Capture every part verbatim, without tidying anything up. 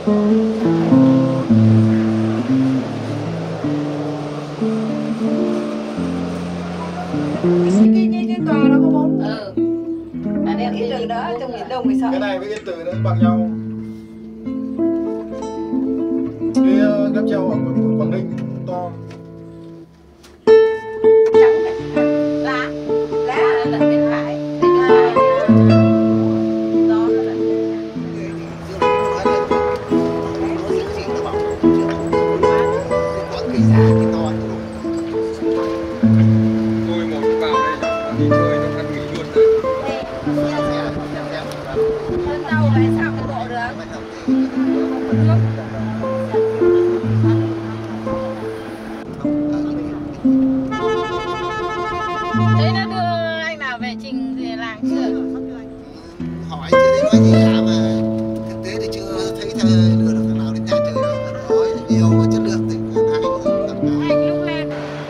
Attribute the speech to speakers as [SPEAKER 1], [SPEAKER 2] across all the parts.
[SPEAKER 1] cái cái cái tòa đó có bốn.
[SPEAKER 2] Ừ. Là đem
[SPEAKER 1] Yên Tử đó trong miền Đông thì sao?
[SPEAKER 3] Cái này với Yên Tử nó bằng nhau. Cái uh, cáp treo ở Quảng Ninh to.
[SPEAKER 1] Trắng này.
[SPEAKER 2] lá
[SPEAKER 1] Lá
[SPEAKER 2] là bên phải, bên phải gió nó là
[SPEAKER 4] tôi một vào đây đi chơi nó ăn nghỉ luôn đấy.
[SPEAKER 2] hơn đâu vậy sao cái bộ được. Thế nó đưa anh nào về trình về làng chưa?
[SPEAKER 5] Hỏi chưa thấy nói gì cả mà thực tế thì chưa thấy đưa được thằng nào đến nhà chơi đâu. Nói nhiều và chất lượng thì còn hai người tất cả.
[SPEAKER 2] Anh lúc lên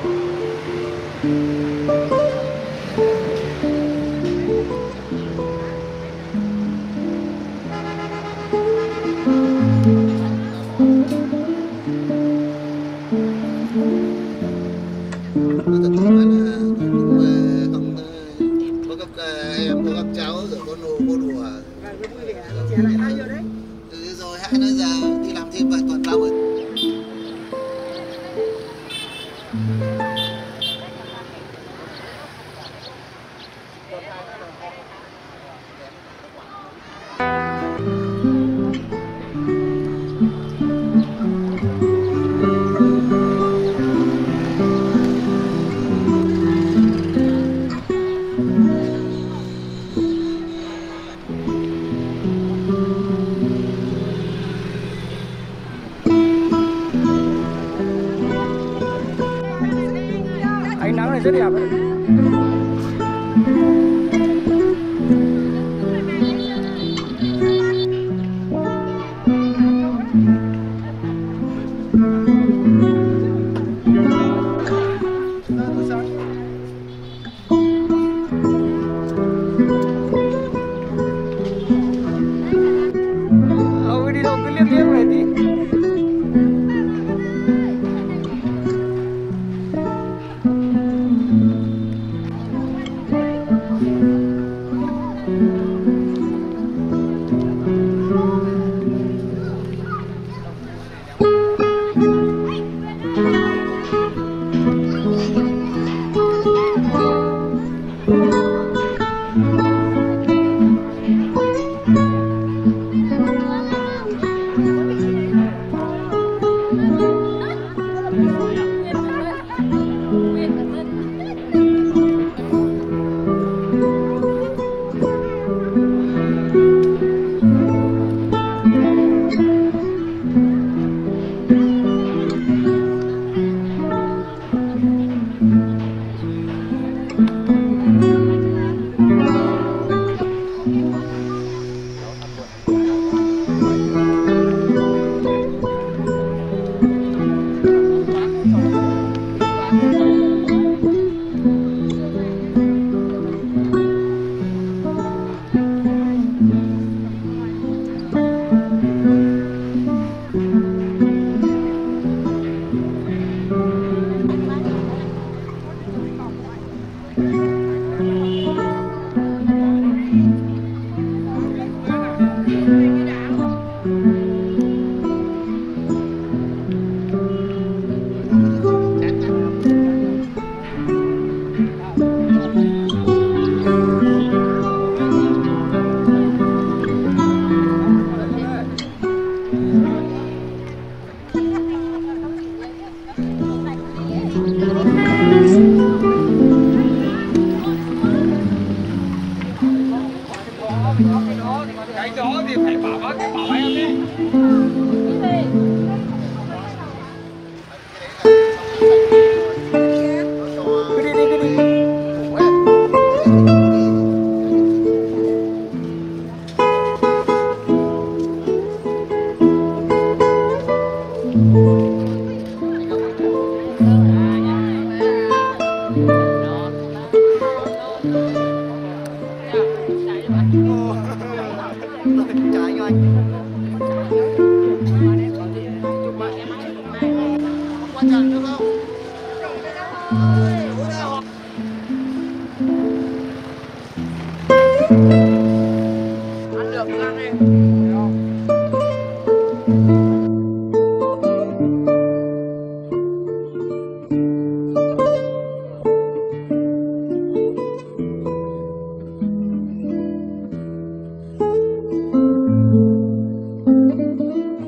[SPEAKER 5] Có thật nói là cũng không có các em, có các cháu rồi có nô có đùa.
[SPEAKER 1] Và cái vui vẻ trẻ lại bao nhiêu đấy?
[SPEAKER 5] Ừ, rồi hai nữa giờ đi làm thêm vài tuần lâu rồi.
[SPEAKER 4] Ánh nắng này rất đẹp đấy. Ông đi đâu cứ liếc liếc này tí.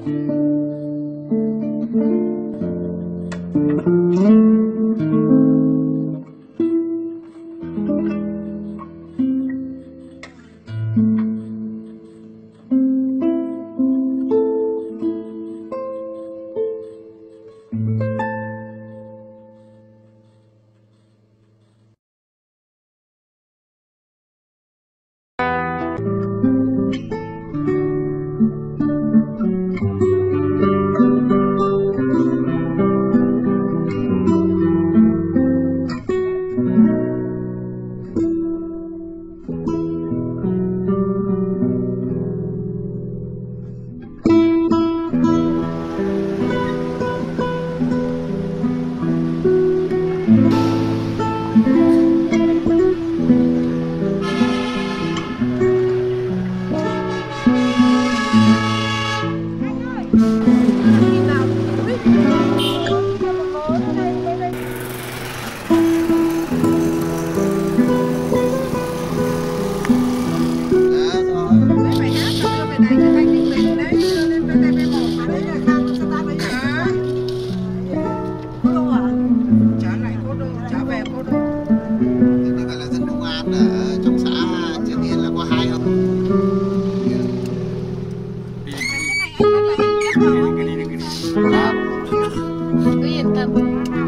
[SPEAKER 2] Cứ yên tâm.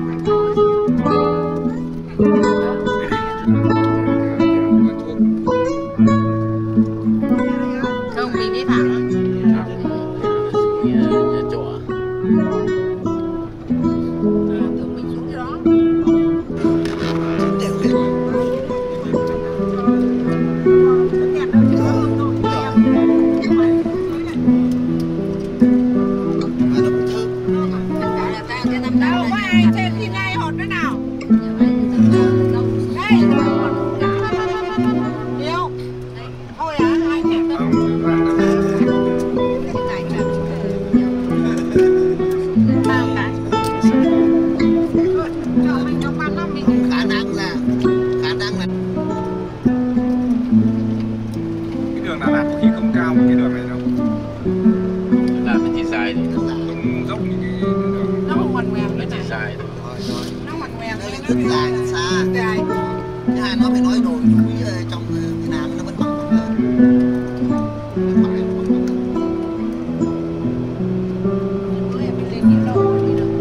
[SPEAKER 2] Không, mình đi thẳng.
[SPEAKER 6] Nhà trọ.
[SPEAKER 2] Tưởng mình xuống cái đó. Đâu có ai trên khi nay hột nữa nào. Đây. Yêu. Thôi à, ai nhẹ tâm.
[SPEAKER 5] Khả năng là khả năng là
[SPEAKER 4] Cái đường Đà Lạt thì không cao một cái đường này đâu.
[SPEAKER 6] Là mình chỉ sai thôi.
[SPEAKER 4] Không dốc như cái đường.
[SPEAKER 2] Nó không ngoằn ngoèo
[SPEAKER 6] Nó
[SPEAKER 2] nữa
[SPEAKER 6] chỉ
[SPEAKER 2] này.
[SPEAKER 6] sai thôi.
[SPEAKER 5] rồi rồi
[SPEAKER 2] Nó ngoằn ngoèo
[SPEAKER 5] đây là
[SPEAKER 2] lên
[SPEAKER 5] đường
[SPEAKER 2] nó
[SPEAKER 5] dài đường xa.
[SPEAKER 2] dài.
[SPEAKER 5] Thứ hai nó phải nói đồi núi ờ, trong ờ, Việt Nam nó vẫn bằng bằng hơn. Không phải nó bằng bằng hơn.
[SPEAKER 2] Bữa em đi lên những lô đi được.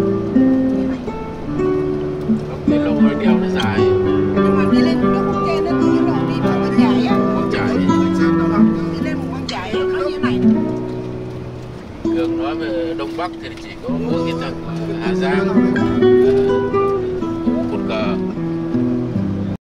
[SPEAKER 6] Cái lô nó đèo nó dài.
[SPEAKER 2] Nhưng mà đi lên nó không trên nó từ những lô đi vào con dài á.
[SPEAKER 6] Không chạy.
[SPEAKER 2] Đi lên một con dài nó như này.
[SPEAKER 6] Thường nói về Đông Bắc thì chỉ có mỗi cái thằng Hà Giang.